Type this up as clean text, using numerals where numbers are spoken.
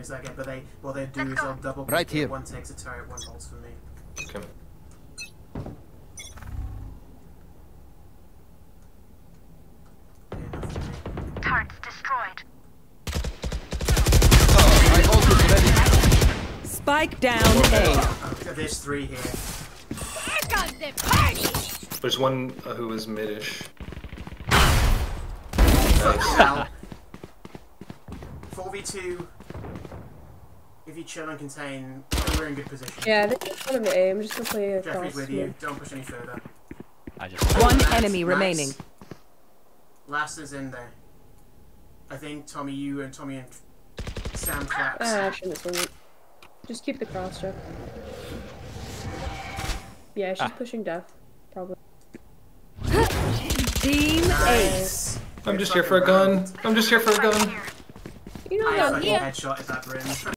in a second, but what they do is they'll double right here. One takes a turret, one holds for me. Okay. Turrets destroyed. My ult is ready. Spike down A. There's 3 here. Here comes the party! There's one who was mid-ish. Now, 4v2. If you chill and contain, we're in good position. Yeah, this is one of the A. I'm just gonna play across. Jeffrey's with you. Don't push any further. One Nice, enemy nice. remaining. Last is in there. I think Tommy, you and Tommy and Sam traps. Ah, I shouldn't swing it. Just keep the cross, Jeff. Yeah, she's pushing death, probably. Team Nice. I'm just here for a gun. I'm just here for a gun. You know I that. fucking headshot at that brim.